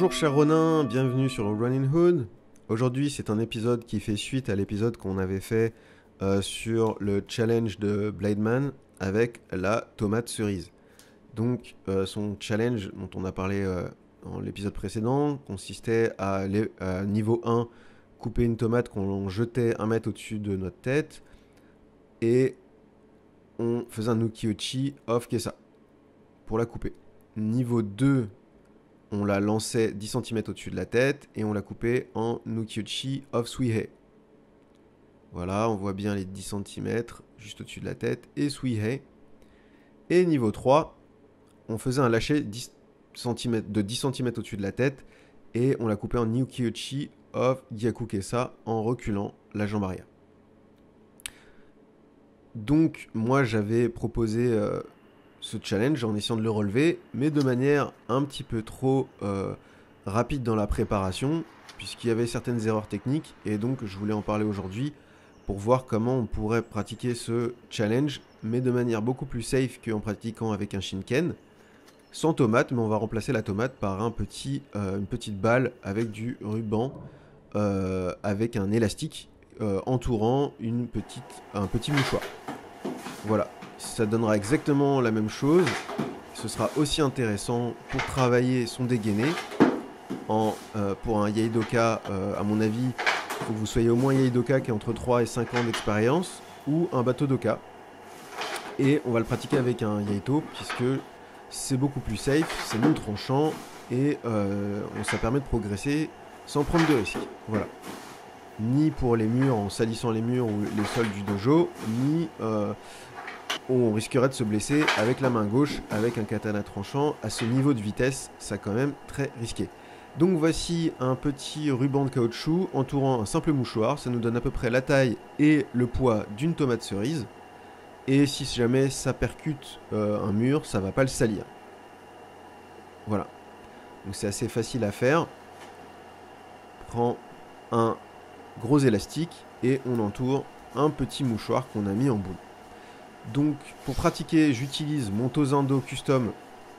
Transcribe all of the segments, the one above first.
Bonjour cher Ronin, bienvenue sur le Running Hood. Aujourd'hui c'est un épisode qui fait suite à l'épisode qu'on avait fait sur le challenge de Blademan avec la tomate cerise. Donc son challenge dont on a parlé dans l'épisode précédent consistait à niveau 1 couper une tomate qu'on jetait 1 mètre au-dessus de notre tête et on faisait un ukiyo-chi off kesa pour la couper. Niveau 2, on la lançait 10 cm au-dessus de la tête et on la coupait en ukiyo-chi off suihei. Voilà, on voit bien les 10 cm juste au-dessus de la tête et suihei. Et niveau 3, on faisait un lâcher de 10 cm au-dessus de la tête et on la coupait en ukiyo-chi off gyaku kesa en reculant la jambe arrière. Donc moi j'avais proposé ce challenge en essayant de le relever, mais de manière un petit peu trop rapide dans la préparation, puisqu'il y avait certaines erreurs techniques, et donc je voulais en parler aujourd'hui pour voir comment on pourrait pratiquer ce challenge, mais de manière beaucoup plus safe qu'en pratiquant avec un shinken, sans tomate, mais on va remplacer la tomate par une petite balle avec du ruban, avec un élastique entourant un petit mouchoir. Voilà, ça donnera exactement la même chose. Ce sera aussi intéressant pour travailler son dégainé. Pour un Yaidoka, à mon avis, il faut que vous soyez au moins Yaidoka qui a entre 3 et 5 ans d'expérience, ou un bateau doka. Et on va le pratiquer avec un Yaito, puisque c'est beaucoup plus safe, c'est non tranchant, et ça permet de progresser sans prendre de risques. Voilà. Ni pour les murs en salissant les murs ou les sols du dojo, ni on risquerait de se blesser avec la main gauche, avec un katana tranchant. À ce niveau de vitesse, c'est quand même très risqué. Donc voici un petit ruban de caoutchouc entourant un simple mouchoir. Ça nous donne à peu près la taille et le poids d'une tomate cerise. Et si jamais ça percute un mur, ça va pas le salir. Voilà. Donc c'est assez facile à faire. Prends un gros élastique et on entoure un petit mouchoir qu'on a mis en boule. Donc pour pratiquer, j'utilise mon Tosando Custom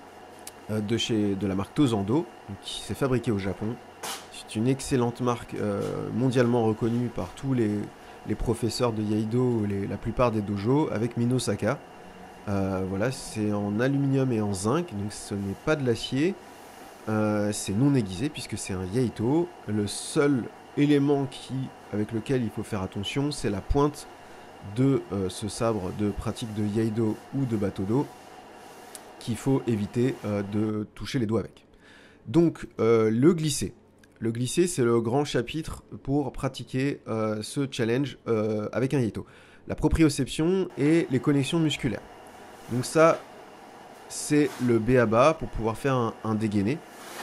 de la marque Tosando, qui s'est fabriquée au Japon. C'est une excellente marque mondialement reconnue par tous les professeurs de Yaido, la plupart des dojos, avec Minosaka. Voilà, c'est en aluminium et en zinc, donc ce n'est pas de l'acier. C'est non aiguisé puisque c'est un Yaito. Le seul élément avec lequel il faut faire attention, c'est la pointe de ce sabre de pratique de Yaido ou de Batodo qu'il faut éviter de toucher les doigts avec. Donc le glisser. Le glisser, c'est le grand chapitre pour pratiquer ce challenge avec un Yaito. La proprioception et les connexions musculaires. Donc ça, c'est le b.a.-ba pour pouvoir faire un dégainé.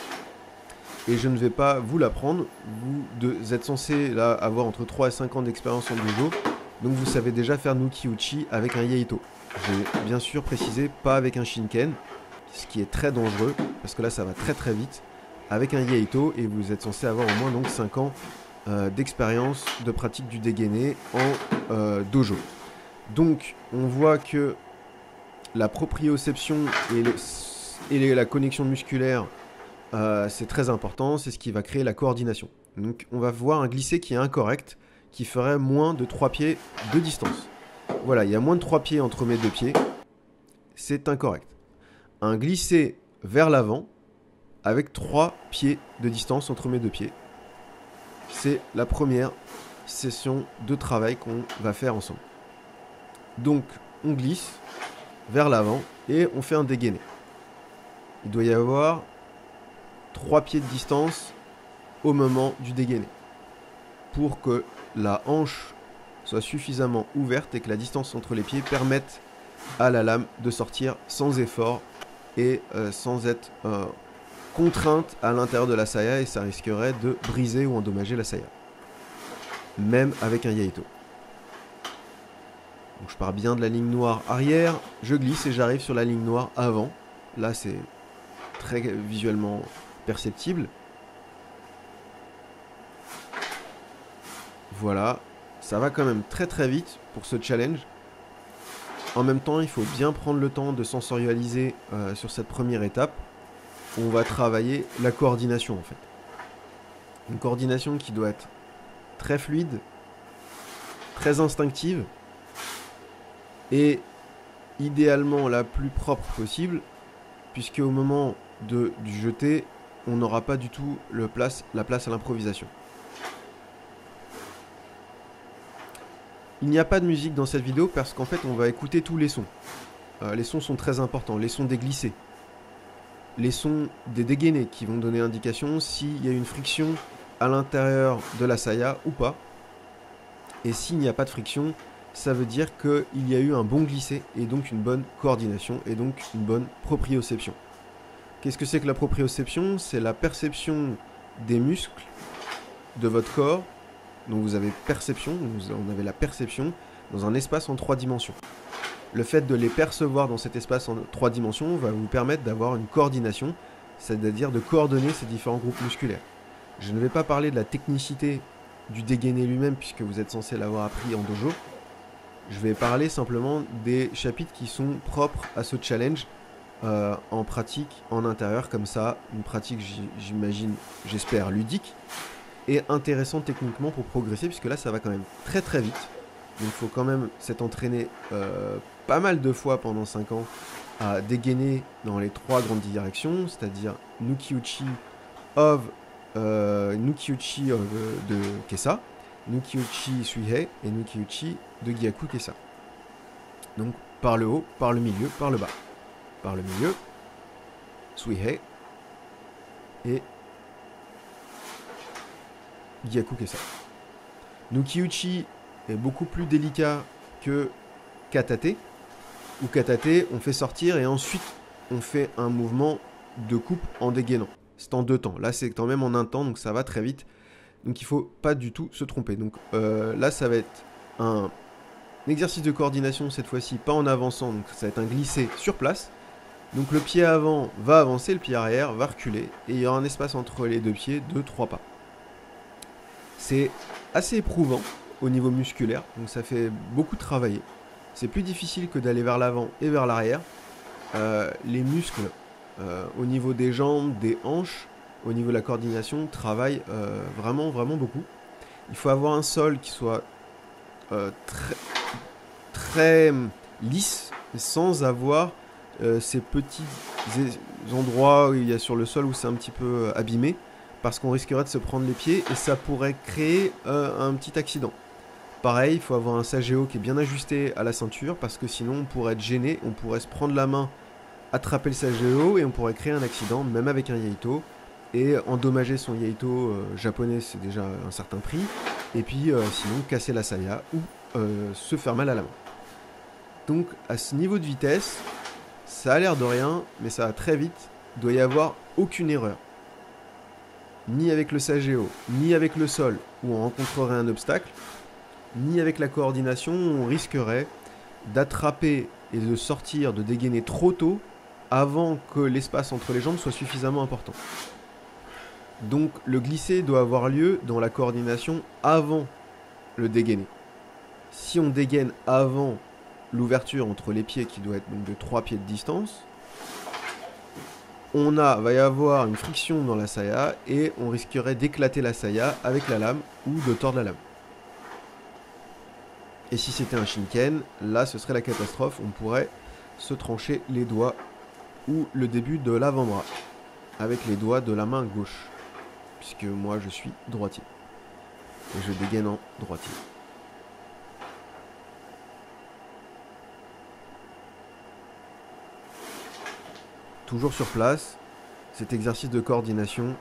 Et je ne vais pas vous l'apprendre. Vous êtes censé là, avoir entre 3 et 5 ans d'expérience en dojo. Donc vous savez déjà faire Nuki-Uchi avec un Yaito. J'ai bien sûr précisé pas avec un Shinken, ce qui est très dangereux, parce que là ça va très très vite. Avec un Yaito, et vous êtes censé avoir au moins donc 5 ans d'expérience de pratique du dégainé en dojo. Donc on voit que la proprioception et la connexion musculaire, c'est très important, c'est ce qui va créer la coordination. Donc on va voir un glissé qui est incorrect, qui ferait moins de 3 pieds de distance. Voilà, il y a moins de 3 pieds entre mes deux pieds, c'est incorrect. Un glissé vers l'avant, avec 3 pieds de distance entre mes deux pieds, c'est la première session de travail qu'on va faire ensemble. Donc on glisse vers l'avant et on fait un dégainé. Il doit y avoir 3 pieds de distance au moment du dégainé pour que la hanche soit suffisamment ouverte et que la distance entre les pieds permette à la lame de sortir sans effort et sans être contrainte à l'intérieur de la saya, et ça risquerait de briser ou endommager la saya, même avec un Yaito. Donc je pars bien de la ligne noire arrière, je glisse et j'arrive sur la ligne noire avant. Là c'est très visuellement perceptible. Voilà, ça va quand même très très vite pour ce challenge. En même temps, il faut bien prendre le temps de sensorialiser sur cette première étape. on va travailler la coordination en fait. Une coordination qui doit être très fluide, très instinctive et idéalement la plus propre possible, puisque au moment du jeter, on n'aura pas du tout la place à l'improvisation. Il n'y a pas de musique dans cette vidéo parce qu'en fait on va écouter tous les sons. Les sons sont très importants, les sons des glissés, les sons des dégainés qui vont donner indication s'il y a une friction à l'intérieur de la saya ou pas. Et s'il n'y a pas de friction, ça veut dire qu'il y a eu un bon glissé et donc une bonne coordination et donc une bonne proprioception. Qu'est-ce que c'est que la proprioception? C'est la perception des muscles de votre corps. Donc vous avez perception, on avait la perception dans un espace en 3 dimensions. Le fait de les percevoir dans cet espace en 3 dimensions va vous permettre d'avoir une coordination, c'est-à-dire de coordonner ces différents groupes musculaires. Je ne vais pas parler de la technicité du dégainé lui-même puisque vous êtes censé l'avoir appris en dojo. Je vais parler simplement des chapitres qui sont propres à ce challenge en pratique, en intérieur, comme ça, une pratique, j'imagine, j'espère, ludique et intéressante techniquement pour progresser, puisque là, ça va quand même très très vite. Donc, il faut quand même s'être entraîné pas mal de fois pendant 5 ans à dégainer dans les 3 grandes directions, c'est-à-dire Nuki-Uchi of de Kesa, Nuki-Uchi Suihei et Nuki-Uchi de Gyaku Kesa. Donc par le haut, par le milieu, par le bas. Par le milieu, Suihei et Gyaku Kesa. Nuki-Uchi est beaucoup plus délicat que Katate, où Katate on fait sortir et ensuite on fait un mouvement de coupe en dégainant. C'est en 2 temps. Là, c'est quand même en 1 temps, donc ça va très vite. Donc il ne faut pas du tout se tromper. Donc là, ça va être un exercice de coordination, cette fois-ci, pas en avançant. Donc ça va être un glissé sur place. Donc le pied avant va avancer, le pied arrière va reculer. Et il y aura un espace entre les 2 pieds de 3 pas. C'est assez éprouvant au niveau musculaire. Donc ça fait beaucoup travailler. C'est plus difficile que d'aller vers l'avant et vers l'arrière. Les muscles... au niveau des jambes, des hanches, au niveau de la coordination, travaille vraiment beaucoup. Il faut avoir un sol qui soit très lisse, sans avoir ces petits endroits où il y a sur le sol où c'est un petit peu abîmé, parce qu'on risquerait de se prendre les pieds et ça pourrait créer un petit accident. Pareil, il faut avoir un sagéo qui est bien ajusté à la ceinture, parce que sinon on pourrait être gêné, on pourrait se prendre la main, attraper le sagéo et on pourrait créer un accident, même avec un yaito. Et endommager son yaito japonais, c'est déjà un certain prix. Et puis sinon, casser la saya ou se faire mal à la main. Donc à ce niveau de vitesse, ça a l'air de rien, mais ça va très vite. Il doit y avoir aucune erreur. Ni avec le sagéo, ni avec le sol, où on rencontrerait un obstacle, ni avec la coordination, où on risquerait d'attraper et de sortir, de dégainer trop tôt, avant que l'espace entre les jambes soit suffisamment important. Donc le glisser doit avoir lieu dans la coordination avant le dégainé. Si on dégaine avant l'ouverture entre les pieds qui doit être donc de 3 pieds de distance, va y avoir une friction dans la saya et on risquerait d'éclater la saya avec la lame ou de tordre la lame. Et si c'était un shinken, là ce serait la catastrophe, on pourrait se trancher les doigts ou le début de l'avant-bras avec les doigts de la main gauche, puisque moi je suis droitier et je dégaine en droitier. Toujours sur place, cet exercice de coordination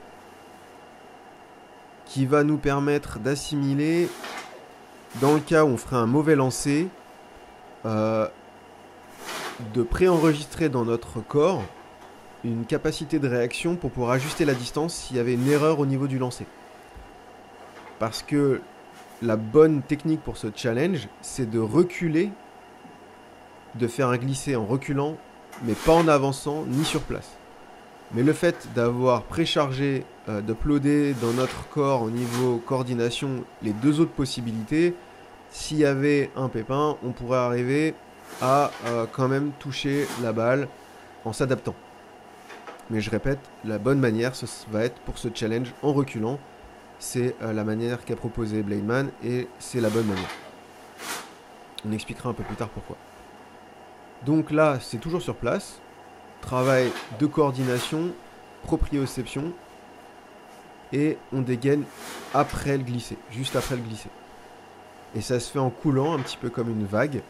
qui va nous permettre d'assimiler, dans le cas où on ferait un mauvais lancer, de préenregistrer dans notre corps une capacité de réaction pour pouvoir ajuster la distance s'il y avait une erreur au niveau du lancer. Parce que la bonne technique pour ce challenge, c'est de reculer, de faire un glisser en reculant, mais pas en avançant ni sur place. Mais le fait d'avoir préchargé, d'uploader dans notre corps au niveau coordination les 2 autres possibilités, s'il y avait un pépin, on pourrait arriver à quand même toucher la balle en s'adaptant. Mais je répète, la bonne manière, ce va être pour ce challenge en reculant. C'est la manière qu'a proposé Blademan et c'est la bonne manière. On expliquera un peu plus tard pourquoi. Donc là, c'est toujours sur place. Travail de coordination, proprioception. Et on dégaine après le glisser, juste après le glisser. Et ça se fait en coulant, un petit peu comme une vague.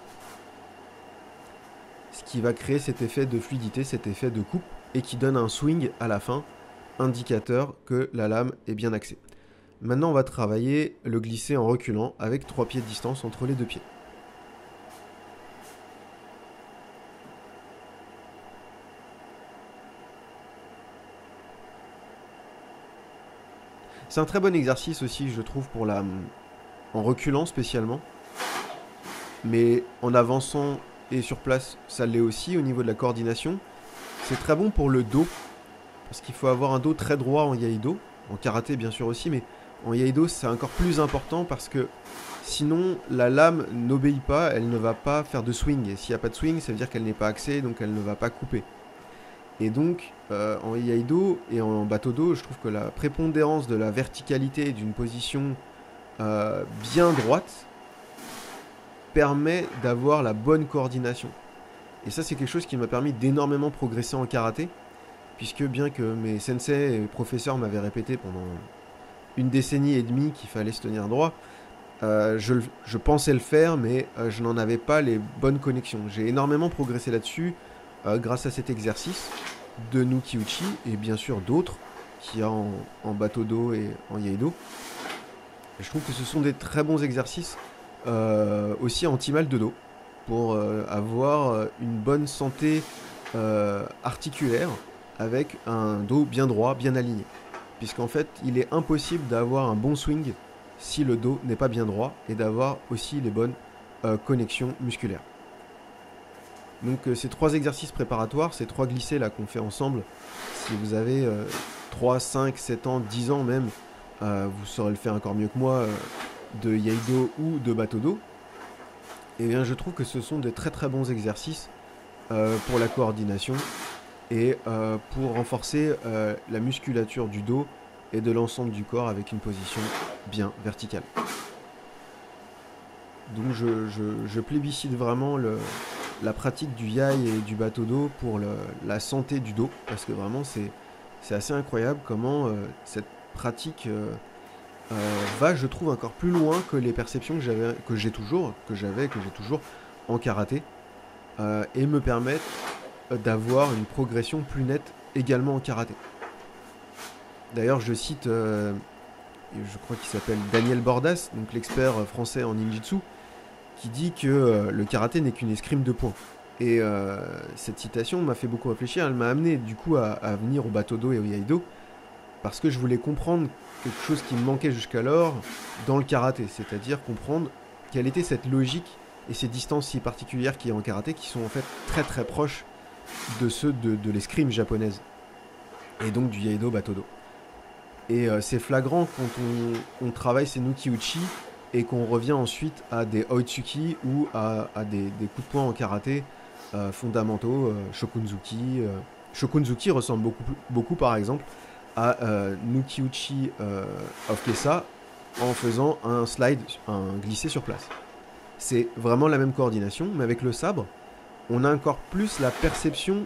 Ce qui va créer cet effet de fluidité, cet effet de coupe, et qui donne un swing à la fin, indicateur que la lame est bien axée. Maintenant, on va travailler le glisser en reculant, avec 3 pieds de distance entre les 2 pieds. C'est un très bon exercice aussi, je trouve, pour en reculant spécialement. Mais en avançant et sur place, ça l'est aussi au niveau de la coordination. C'est très bon pour le dos, parce qu'il faut avoir un dos très droit en Iaido. En karaté, bien sûr aussi, mais en Iaido, c'est encore plus important parce que sinon, la lame n'obéit pas, elle ne va pas faire de swing. Et s'il n'y a pas de swing, ça veut dire qu'elle n'est pas axée, donc elle ne va pas couper. Et donc, en Iaido et en Batodo, je trouve que la prépondérance de la verticalité d'une position bien droite permet d'avoir la bonne coordination. Et ça, c'est quelque chose qui m'a permis d'énormément progresser en karaté, puisque bien que mes sensei et professeurs m'avaient répété pendant une décennie et demie qu'il fallait se tenir droit, je pensais le faire, mais je n'en avais pas les bonnes connexions. J'ai énormément progressé là-dessus, grâce à cet exercice de Nuki-Uchi et bien sûr d'autres qu'il y a en Batodo et en Iaido. Et je trouve que ce sont des très bons exercices aussi anti-mal de dos pour avoir une bonne santé articulaire avec un dos bien droit, bien aligné. Puisqu'en fait, il est impossible d'avoir un bon swing si le dos n'est pas bien droit et d'avoir aussi les bonnes connexions musculaires. Donc ces 3 exercices préparatoires, ces 3 glissés là qu'on fait ensemble, si vous avez 3, 5, 7 ans, 10 ans même, vous saurez le faire encore mieux que moi de Iaido ou de Batodo. Et bien je trouve que ce sont des très très bons exercices pour la coordination et pour renforcer la musculature du dos et de l'ensemble du corps avec une position bien verticale. Donc je plébiscite vraiment la pratique du Yai et du Batodo pour la santé du dos, parce que vraiment c'est assez incroyable comment cette pratique va, je trouve, encore plus loin que les perceptions que j'ai toujours en karaté, et me permettent d'avoir une progression plus nette également en karaté. D'ailleurs, je cite, je crois qu'il s'appelle Daniel Bordas, donc l'expert français en ninjitsu, qui dit que le karaté n'est qu'une escrime de points. Et cette citation m'a fait beaucoup réfléchir, elle m'a amené du coup à venir au Batodo et au Iaido, parce que je voulais comprendre quelque chose qui me manquait jusqu'alors dans le karaté, c'est-à-dire comprendre quelle était cette logique et ces distances si particulières qu'il y a en karaté, qui sont en fait très très proches de ceux de l'escrime japonaise, et donc du Iaido Batodo. Et c'est flagrant quand on travaille ces Nuki-Uchi et qu'on revient ensuite à des Oitsuki ou à des coups de poing en karaté fondamentaux, Shokunzuki. Shokunzuki ressemble beaucoup par exemple à Nuki-Uchi of Kesa en faisant un slide, un glissé sur place. C'est vraiment la même coordination, mais avec le sabre, on a encore plus la perception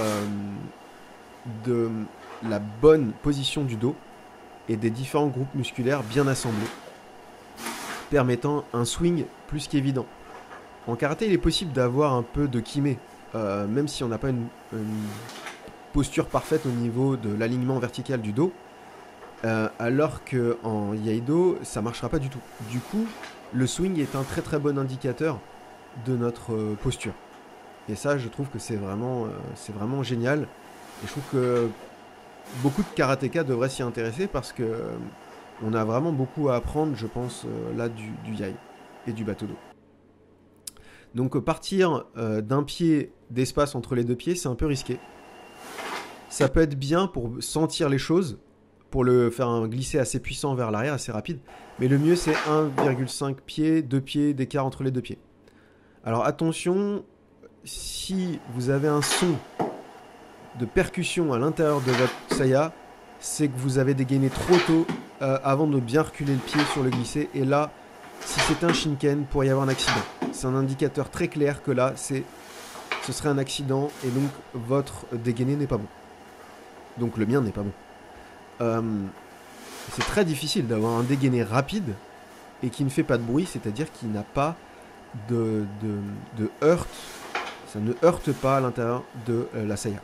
de la bonne position du dos et des différents groupes musculaires bien assemblés, permettant un swing plus qu'évident. En karaté, il est possible d'avoir un peu de kimé, même si on n'a pas une posture parfaite au niveau de l'alignement vertical du dos, alors qu'en Iaido, ça ne marchera pas du tout. Du coup, le swing est un très très bon indicateur de notre posture. Et ça, je trouve que c'est vraiment génial. Et je trouve que beaucoup de karatékas devraient s'y intéresser parce que on a vraiment beaucoup à apprendre, je pense, là du Yai et du Batodo. Donc partir d'un pied d'espace entre les 2 pieds, c'est un peu risqué. Ça peut être bien pour sentir les choses, pour le faire un glisser assez puissant vers l'arrière, assez rapide. Mais le mieux, c'est 1,5 pieds, 2 pieds d'écart entre les 2 pieds. Alors attention, si vous avez un son de percussion à l'intérieur de votre saya, c'est que vous avez dégainé trop tôt avant de bien reculer le pied sur le glissé. Et là, si c'est un shinken, pour y avoir un accident. C'est un indicateur très clair que là, ce serait un accident et donc votre dégainé n'est pas bon. Donc le mien n'est pas bon. C'est très difficile d'avoir un dégainé rapide et qui ne fait pas de bruit, c'est-à-dire qu'il n'a pas de heurte. Ça ne heurte pas à l'intérieur de la saya.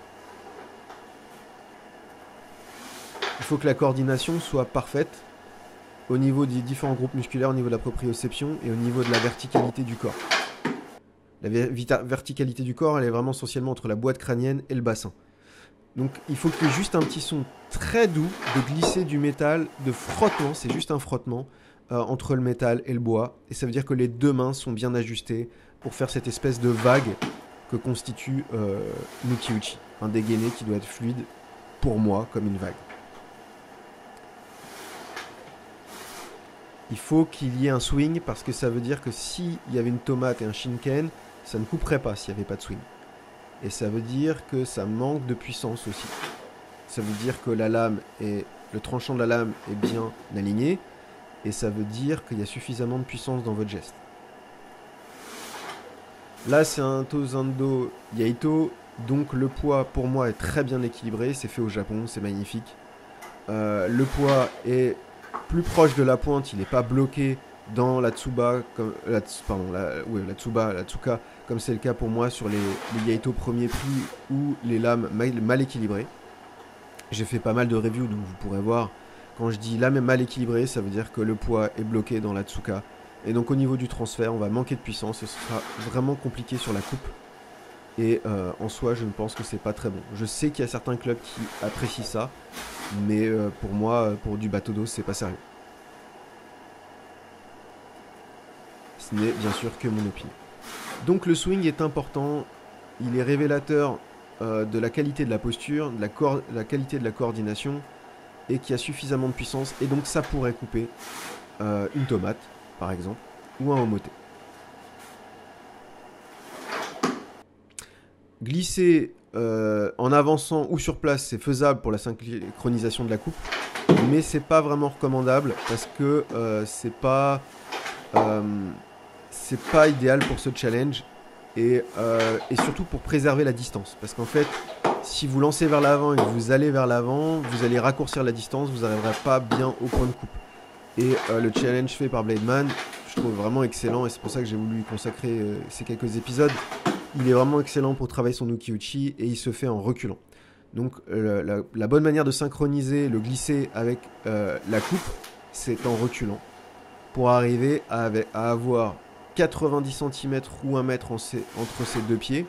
Il faut que la coordination soit parfaite au niveau des différents groupes musculaires, au niveau de la proprioception et au niveau de la verticalité du corps. La verticalité du corps, elle est vraiment essentiellement entre la boîte crânienne et le bassin. Donc il faut qu'il y ait juste un petit son très doux de glisser du métal, de frottement, c'est juste un frottement entre le métal et le bois. Et ça veut dire que les deux mains sont bien ajustées pour faire cette espèce de vague que constitue Nuki-Uchi. Un dégainé qui doit être fluide pour moi comme une vague. Il faut qu'il y ait un swing parce que ça veut dire que s'il y avait une tomate et un shinken, ça ne couperait pas s'il n'y avait pas de swing. Et ça veut dire que ça manque de puissance aussi. Ça veut dire que le tranchant de la lame est bien aligné. Et ça veut dire qu'il y a suffisamment de puissance dans votre geste. Là, c'est un Tozando Yaito. Donc le poids, pour moi, est très bien équilibré. C'est fait au Japon, c'est magnifique. Le poids est plus proche de la pointe. Il n'est pas bloqué dans la Tsuba, la Tsuka, comme c'est le cas pour moi sur les Yaito premier prix ou les lames mal équilibrées. J'ai fait pas mal de reviews, donc vous pourrez voir, quand je dis lame mal équilibrée, ça veut dire que le poids est bloqué dans la Tsuka. Et donc au niveau du transfert, on va manquer de puissance et ce sera vraiment compliqué sur la coupe. Et en soi, je ne pense que c'est pas très bon. Je sais qu'il y a certains clubs qui apprécient ça, mais pour moi, pour du bateau d'eau, c'est pas sérieux. Ce n'est bien sûr que mon opinion. Donc le swing est important, il est révélateur de la qualité de la posture, de la qualité de la coordination, et qui a suffisamment de puissance, et donc ça pourrait couper une tomate, par exemple, ou un omoté. Glisser en avançant ou sur place, c'est faisable pour la synchronisation de la coupe, mais c'est pas vraiment recommandable parce que c'est pas idéal pour ce challenge et surtout pour préserver la distance. Parce qu'en fait, si vous lancez vers l'avant et que vous allez vers l'avant, vous allez raccourcir la distance, vous n'arriverez pas bien au point de coupe. Et le challenge fait par Blademan, je trouve vraiment excellent et c'est pour ça que j'ai voulu lui consacrer ces quelques épisodes. Il est vraiment excellent pour travailler son Nuki-Uchi et il se fait en reculant. Donc la bonne manière de synchroniser le glisser avec la coupe, c'est en reculant. Pour arriver à avoir 90 cm ou 1 mètre entre ces deux pieds.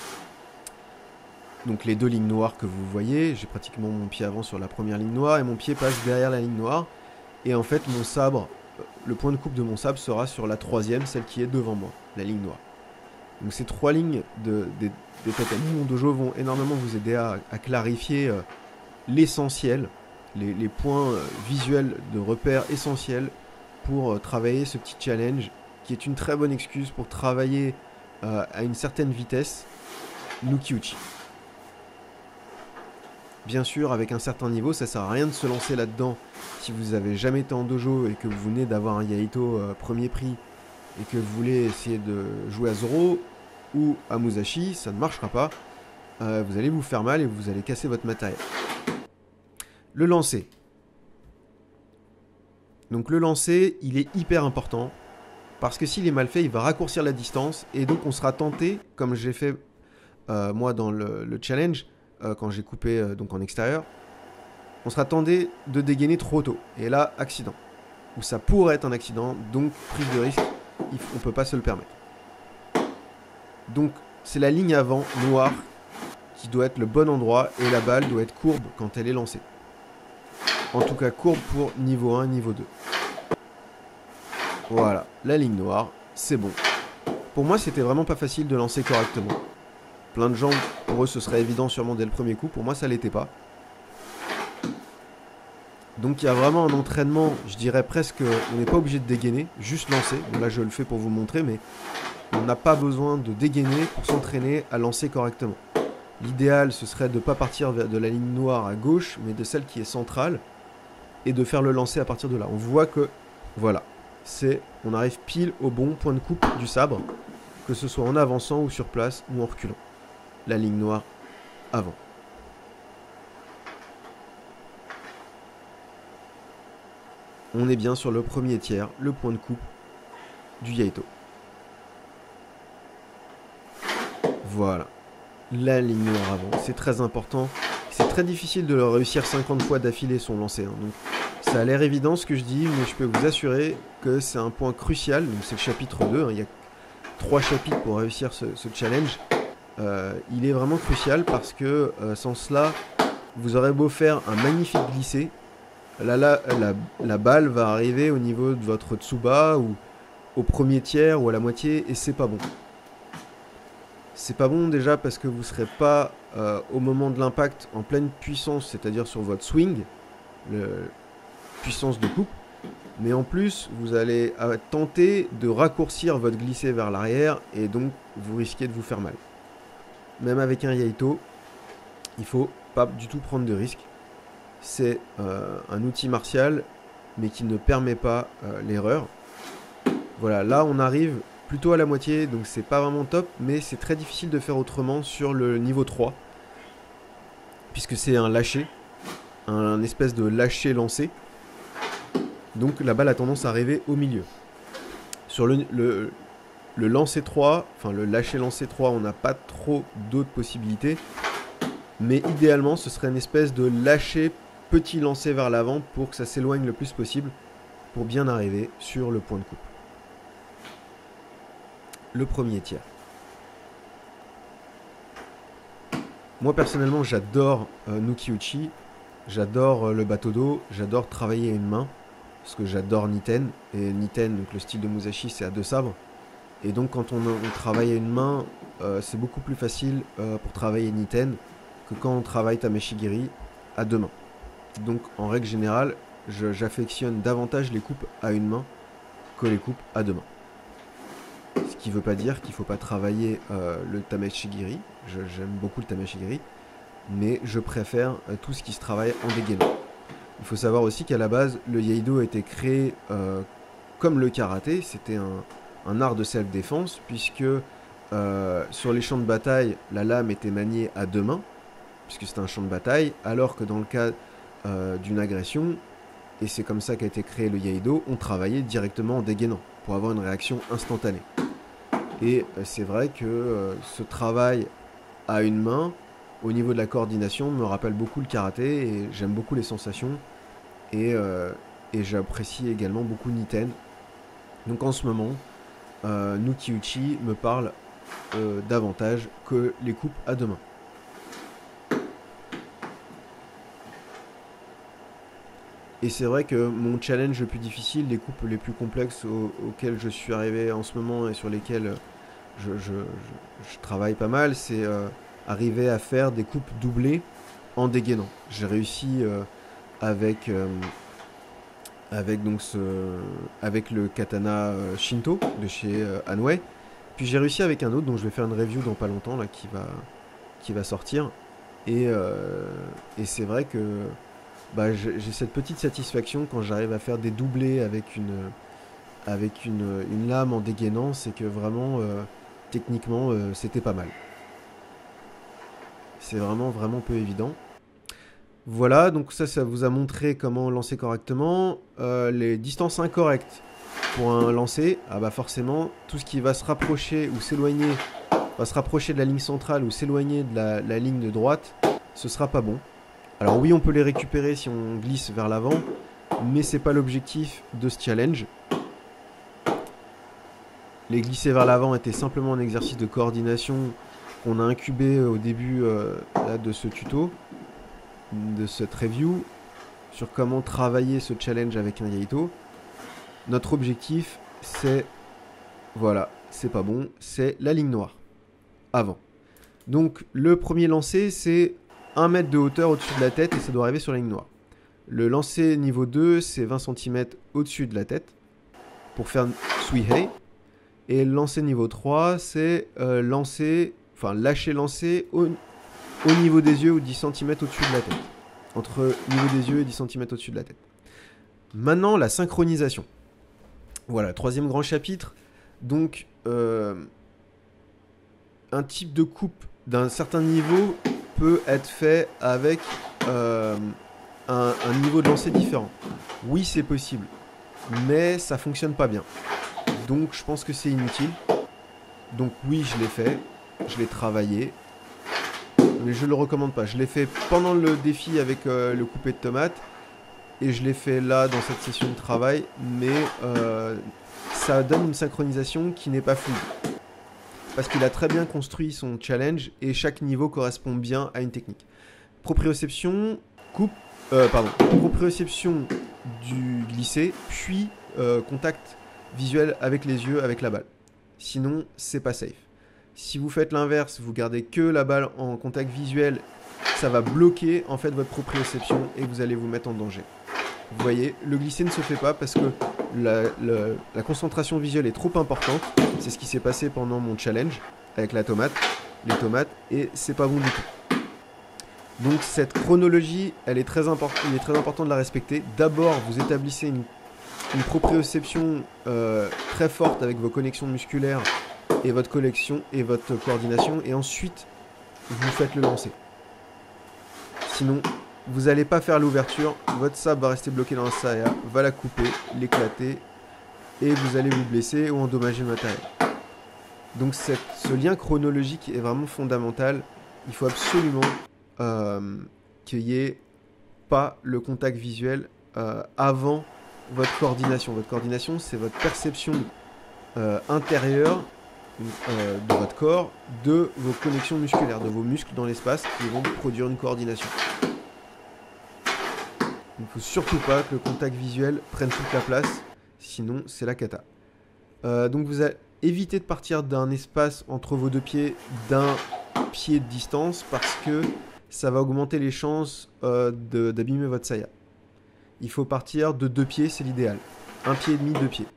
Donc les deux lignes noires que vous voyez, j'ai pratiquement mon pied avant sur la première ligne noire et mon pied passe derrière la ligne noire. Et en fait mon sabre, le point de coupe de mon sabre sera sur la troisième, celle qui est devant moi, la ligne noire. Donc ces trois lignes des tatami Mon Dojo vont énormément vous aider à clarifier l'essentiel, les points visuels de repères essentiels pour travailler ce petit challenge qui est une très bonne excuse pour travailler à une certaine vitesse Nuki-Uchi. Bien sûr, avec un certain niveau, ça sert à rien de se lancer là-dedans si vous avez jamais été en dojo et que vous venez d'avoir un Yaito premier prix et que vous voulez essayer de jouer à Zoro ou à Musashi, ça ne marchera pas. Vous allez vous faire mal et vous allez casser votre matériel. Le lancer. Donc le lancer, il est hyper important parce que s'il est mal fait, il va raccourcir la distance et donc on sera tenté, comme j'ai fait moi dans le challenge, quand j'ai coupé donc en extérieur, on sera tenté de dégainer trop tôt. Et là, accident. Ou ça pourrait être un accident, donc prise de risque, on ne peut pas se le permettre. Donc c'est la ligne avant, noire, qui doit être le bon endroit et la balle doit être courbe quand elle est lancée. En tout cas courbe pour niveau 1 et niveau 2. Voilà, la ligne noire, c'est bon. Pour moi, c'était vraiment pas facile de lancer correctement. Plein de gens, pour eux, ce serait évident sûrement dès le premier coup. Pour moi, ça l'était pas. Donc il y a vraiment un entraînement, je dirais presque, on n'est pas obligé de dégainer, juste lancer. Bon, là, je le fais pour vous montrer, mais on n'a pas besoin de dégainer pour s'entraîner à lancer correctement. L'idéal, ce serait de ne pas partir de la ligne noire à gauche, mais de celle qui est centrale, et de faire le lancer à partir de là. On voit que, voilà, on arrive pile au bon point de coupe du sabre, que ce soit en avançant ou sur place ou en reculant. La ligne noire avant. On est bien sur le premier tiers, le point de coupe du Yaito. Voilà. La ligne noire avant. C'est très important. C'est très difficile de le réussir 50 fois d'affilée son lancer. Hein. Donc, ça a l'air évident ce que je dis, mais je peux vous assurer que c'est un point crucial. Donc, c'est le chapitre 2. Hein. Il y a 3 chapitres pour réussir ce challenge. Il est vraiment crucial parce que sans cela, vous aurez beau faire un magnifique glissé. La balle va arriver au niveau de votre tsuba ou au premier tiers ou à la moitié et c'est pas bon. C'est pas bon déjà parce que vous serez pas au moment de l'impact en pleine puissance, c'est-à-dire sur votre swing, puissance de coupe, mais en plus vous allez tenter de raccourcir votre glissé vers l'arrière et donc vous risquez de vous faire mal. Même avec un Yaito, il faut pas du tout prendre de risques. C'est un outil martial, mais qui ne permet pas l'erreur. Voilà, là on arrive plutôt à la moitié, donc c'est pas vraiment top, mais c'est très difficile de faire autrement sur le niveau 3, puisque c'est un lâcher, un espèce de lâcher lancé. Donc la balle a tendance à arriver au milieu. Sur le lancer 3, enfin le lâcher lancer 3, on n'a pas trop d'autres possibilités, mais idéalement ce serait une espèce de lâcher petit lancer vers l'avant pour que ça s'éloigne le plus possible pour bien arriver sur le point de coupe. Le premier tiers. Moi personnellement j'adore Nuki-Uchi, j'adore le bateau d'eau, j'adore travailler à une main, parce que j'adore Niten, et Niten, donc le style de Musashi, c'est à 2 sabres. Et donc quand on travaille à une main, c'est beaucoup plus facile pour travailler Niten que quand on travaille Tameshigiri à 2 mains. Donc en règle générale, j'affectionne davantage les coupes à une main que les coupes à 2 mains. Ce qui ne veut pas dire qu'il ne faut pas travailler le Tameshigiri. J'aime beaucoup le Tameshigiri, mais je préfère tout ce qui se travaille en dégainant. Il faut savoir aussi qu'à la base, le Iaido a été créé comme le karaté. C'était un art de self-défense, puisque sur les champs de bataille, la lame était maniée à 2 mains, puisque c'était un champ de bataille, alors que dans le cas d'une agression, et c'est comme ça qu'a été créé le Iaido, on travaillait directement en dégainant, pour avoir une réaction instantanée. Et c'est vrai que ce travail à une main, au niveau de la coordination, me rappelle beaucoup le karaté, et j'aime beaucoup les sensations, et j'apprécie également beaucoup Niten. Donc en ce moment, Nuki-Uchi me parle davantage que les coupes à 2 mains. Et c'est vrai que mon challenge le plus difficile, les coupes les plus complexes auxquelles je suis arrivé en ce moment et sur lesquelles je travaille pas mal, c'est arriver à faire des coupes doublées en dégainant. J'ai réussi avec le katana Shinto de chez Anway. Puis j'ai réussi avec un autre dont je vais faire une review dans pas longtemps là, qui va sortir. Et c'est vrai que j'ai cette petite satisfaction quand j'arrive à faire des doublés avec une lame en dégainant, c'est que vraiment techniquement c'était pas mal. C'est vraiment peu évident. Voilà, donc ça vous a montré comment lancer correctement. Les distances incorrectes pour un lancer, forcément, tout ce qui va se rapprocher ou s'éloigner, va se rapprocher de la ligne centrale ou s'éloigner de la ligne de droite, ce sera pas bon. Alors oui, on peut les récupérer si on glisse vers l'avant, mais c'est pas l'objectif de ce challenge. Les glisser vers l'avant étaient simplement un exercice de coordination qu'on a incubé au début de ce tuto, de cette review, sur comment travailler ce challenge avec un Yaito. Notre objectif, c'est, voilà, c'est pas bon, c'est la ligne noire, avant. Donc le premier lancer, c'est 1 mètre de hauteur au-dessus de la tête et ça doit arriver sur la ligne noire. Le lancer niveau 2, c'est 20 cm au-dessus de la tête pour faire Suihei. Et le lancer niveau 3, c'est lâcher lancer au niveau des yeux ou 10 cm au-dessus de la tête. Entre niveau des yeux et 10 cm au-dessus de la tête. Maintenant, la synchronisation. Voilà, troisième grand chapitre. Donc, un type de coupe d'un certain niveau peut être fait avec un niveau de lancer différent. Oui, c'est possible, mais ça fonctionne pas bien. Donc, je pense que c'est inutile. Donc, oui, je l'ai fait, je l'ai travaillé, mais je le recommande pas. Je l'ai fait pendant le défi avec le coupé de tomates, et je l'ai fait là dans cette session de travail, mais ça donne une synchronisation qui n'est pas fluide. Parce qu'il a très bien construit son challenge et chaque niveau correspond bien à une technique. Proprioception, proprioception du glissé, puis contact visuel avec les yeux, avec la balle. Sinon, c'est pas safe. Si vous faites l'inverse, vous gardez que la balle en contact visuel, ça va bloquer en fait votre proprioception et vous allez vous mettre en danger. Vous voyez, le glissé ne se fait pas parce que la concentration visuelle est trop importante. C'est ce qui s'est passé pendant mon challenge avec les tomates, et c'est pas bon du tout. Donc cette chronologie, il est très important de la respecter. D'abord, vous établissez une proprioception très forte avec vos connexions musculaires et votre coordination, et ensuite, vous faites le lancer. Sinon, vous n'allez pas faire l'ouverture, votre sabre va rester bloqué dans la saya, va la couper, l'éclater, et vous allez vous blesser ou endommager le matériel. Donc ce lien chronologique est vraiment fondamental. Il faut absolument qu'il n'y ait pas le contact visuel avant votre coordination. Votre coordination, c'est votre perception intérieure de votre corps, de vos connexions musculaires, de vos muscles dans l'espace qui vont produire une coordination. Il ne faut surtout pas que le contact visuel prenne toute la place, sinon c'est la cata. Donc vous évitez de partir d'un espace entre vos deux pieds d'un pied de distance parce que ça va augmenter les chances d'abîmer votre saya. Il faut partir de 2 pieds, c'est l'idéal. 1 pied et demi, 2 pieds.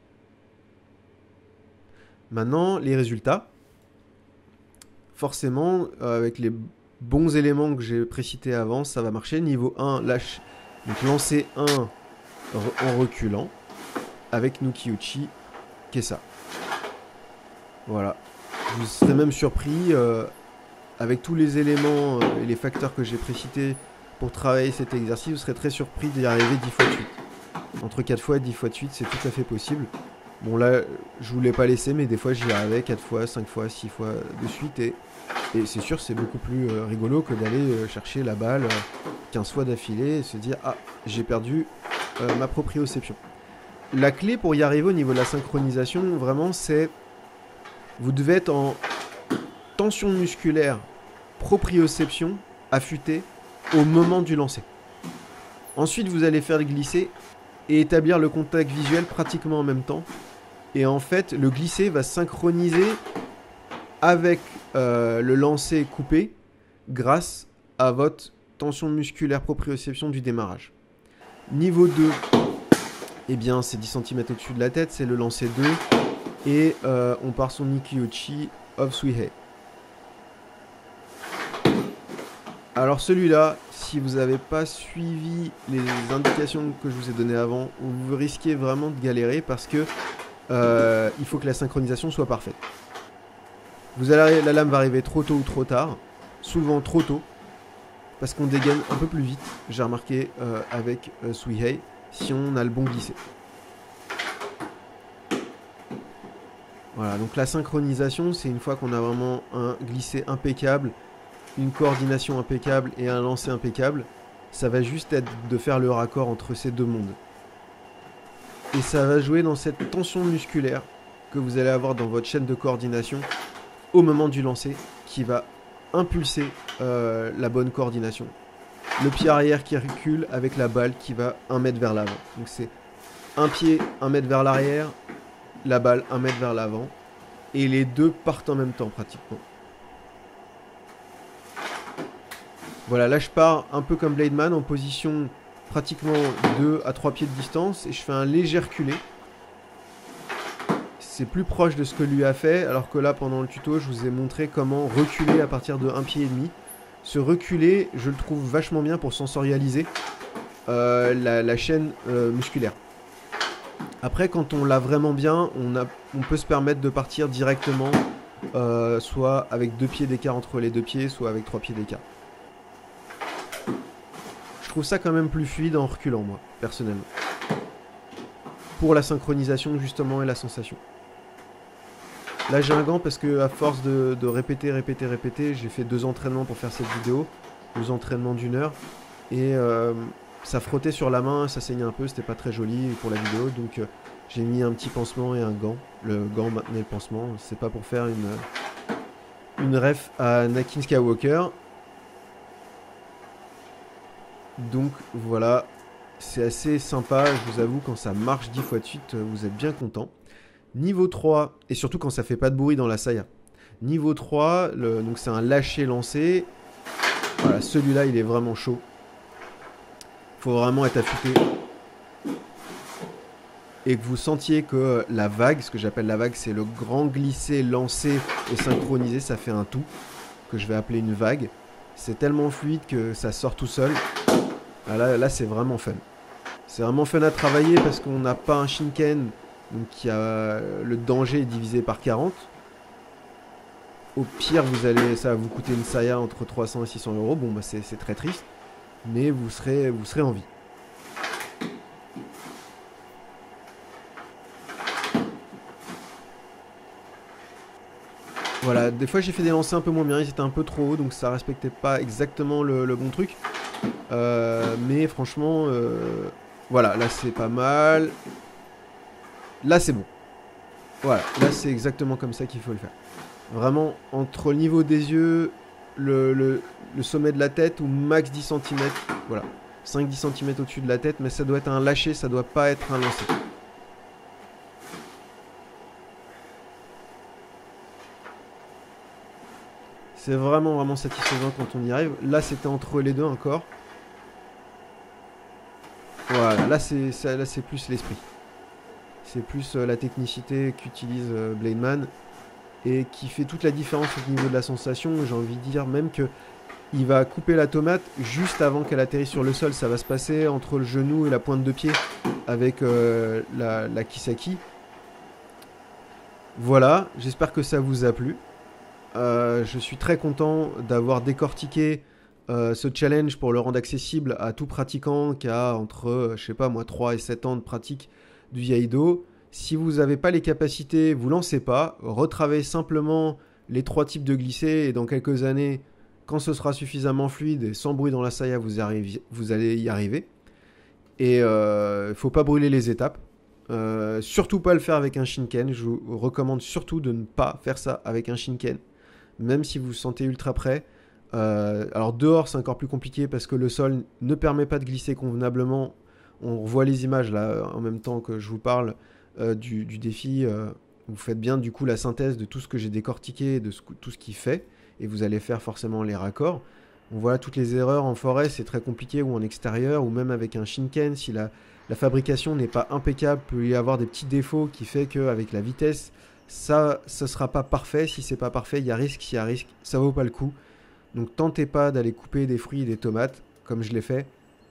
Maintenant, les résultats. Forcément, avec les bons éléments que j'ai précités avant, ça va marcher. Niveau 1, lâche. Donc lancer 1 en reculant avec Nuki-Uchi Kessa. Voilà. Vous serez même surpris avec tous les éléments et les facteurs que j'ai précités pour travailler cet exercice. Vous serez très surpris d'y arriver 10 fois de suite. Entre 4 fois et 10 fois de suite, c'est tout à fait possible. Bon là, je vous l'ai pas laissé, mais des fois j'y arrivais 4 fois, 5 fois, 6 fois de suite. Et c'est sûr, c'est beaucoup plus rigolo que d'aller chercher la balle 15 fois d'affilée et se dire « Ah, j'ai perdu ma proprioception ». La clé pour y arriver au niveau de la synchronisation, vraiment, c'est... Vous devez être en tension musculaire, proprioception, affûtée, au moment du lancer. Ensuite, vous allez faire le glisser et établir le contact visuel pratiquement en même temps. Et en fait, le glisser va synchroniser avec le lancer coupé grâce à votre tension musculaire proprioception du démarrage. Niveau 2, eh bien, c'est 10 cm au-dessus de la tête, c'est le lancer 2. Et on part sur Nuki-Uchi of Suihei. Alors celui-là, si vous n'avez pas suivi les indications que je vous ai données avant, vous risquez vraiment de galérer parce que il faut que la synchronisation soit parfaite. La lame va arriver trop tôt ou trop tard, souvent trop tôt, parce qu'on dégaine un peu plus vite, j'ai remarqué avec Suihei, si on a le bon glissé. Voilà, donc la synchronisation, c'est une fois qu'on a vraiment un glissé impeccable, une coordination impeccable et un lancer impeccable, ça va juste être de faire le raccord entre ces deux mondes. Et ça va jouer dans cette tension musculaire que vous allez avoir dans votre chaîne de coordination au moment du lancer qui va impulser la bonne coordination. Le pied arrière qui recule avec la balle qui va 1 mètre vers l'avant. Donc c'est un pied 1 mètre vers l'arrière, la balle 1 mètre vers l'avant, et les deux partent en même temps pratiquement. Voilà, là je pars un peu comme Blademan en position pratiquement 2 à 3 pieds de distance et je fais un léger reculé. C'est plus proche de ce que lui a fait, alors que là pendant le tuto je vous ai montré comment reculer à partir de 1 pied et demi. ce reculé, je le trouve vachement bien pour sensorialiser la chaîne musculaire. Après, quand on l'a vraiment bien, on peut se permettre de partir directement, soit avec 2 pieds d'écart entre les 2 pieds, soit avec 3 pieds d'écart. Je trouve ça quand même plus fluide en reculant, moi, personnellement. Pour la synchronisation, justement, et la sensation. Là, j'ai un gant parce que à force de répéter, j'ai fait 2 entraînements pour faire cette vidéo. 2 entraînements d'1 heure. Et ça frottait sur la main, ça saignait un peu, c'était pas très joli pour la vidéo. Donc j'ai mis un petit pansement et un gant. Le gant maintenait le pansement. C'est pas pour faire une ref à Anakin Skywalker. Donc voilà, c'est assez sympa, je vous avoue, quand ça marche 10 fois de suite, vous êtes bien content. Niveau 3, et surtout quand ça fait pas de bruit dans la saya. Niveau 3, donc c'est un lâcher-lancer. Voilà, celui-là il est vraiment chaud. Faut vraiment être affûté. Et que vous sentiez que la vague, ce que j'appelle la vague, c'est le grand glissé, lancé et synchronisé, ça fait un tout, que je vais appeler une vague. C'est tellement fluide que ça sort tout seul. Ah là c'est vraiment fun. C'est vraiment fun à travailler parce qu'on n'a pas un Shinken, donc le danger est divisé par 40. Au pire, ça va vous coûter une saya entre 300 et 600 euros. Bon, bah c'est très triste, mais vous serez en vie. Voilà, des fois j'ai fait des lancers un peu moins bien, ils étaient un peu trop hauts, donc ça respectait pas exactement le bon truc. Mais franchement, voilà, là c'est pas mal. Là c'est bon. Voilà, là c'est exactement comme ça qu'il faut le faire. Vraiment, entre le niveau des yeux, le sommet de la tête ou max 10 cm. Voilà, 5-10 cm au-dessus de la tête, mais ça doit être un lâcher, ça doit pas être un lancer. C'est vraiment satisfaisant quand on y arrive. Là, c'était entre les deux encore. Voilà, là c'est plus l'esprit. C'est plus la technicité qu'utilise Blademan et qui fait toute la différence au niveau de la sensation. J'ai envie de dire même que il va couper la tomate juste avant qu'elle atterrisse sur le sol. Ça va se passer entre le genou et la pointe de pied avec la Kisaki. Voilà, j'espère que ça vous a plu. Je suis très content d'avoir décortiqué ce challenge pour le rendre accessible à tout pratiquant qui a entre, je sais pas moi, 3 et 7 ans de pratique du Iaido. Si vous n'avez pas les capacités, vous lancez pas. Retravaillez simplement les 3 types de glissés et dans quelques années, quand ce sera suffisamment fluide et sans bruit dans la saya, vous allez y arriver. Et faut pas brûler les étapes. Surtout pas le faire avec un Shinken. Je vous recommande surtout de ne pas faire ça avec un Shinken. Même si vous vous sentez ultra prêt. Alors dehors c'est encore plus compliqué parce que le sol ne permet pas de glisser convenablement. On revoit les images là en même temps que je vous parle du défi. Vous faites bien du coup la synthèse de tout ce que j'ai décortiqué, de tout ce qu'il fait. Et vous allez faire forcément les raccords. On voit toutes les erreurs en forêt, c'est très compliqué, ou en extérieur, ou même avec un Shinken, si la fabrication n'est pas impeccable, peut y avoir des petits défauts qui fait qu'avec la vitesse, ça sera pas parfait. Si c'est pas parfait, il y a risque, s'il y a risque, ça vaut pas le coup. Donc tentez pas d'aller couper des fruits et des tomates, comme je l'ai fait.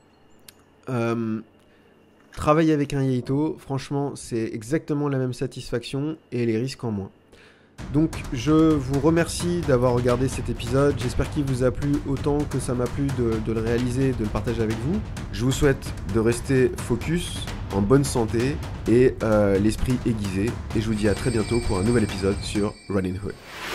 Travailler avec un Yaito, franchement, c'est exactement la même satisfaction et les risques en moins. Donc je vous remercie d'avoir regardé cet épisode, j'espère qu'il vous a plu autant que ça m'a plu de le réaliser, de le partager avec vous. Je vous souhaite de rester focus, en bonne santé et l'esprit aiguisé. Et je vous dis à très bientôt pour un nouvel épisode sur Running Hood.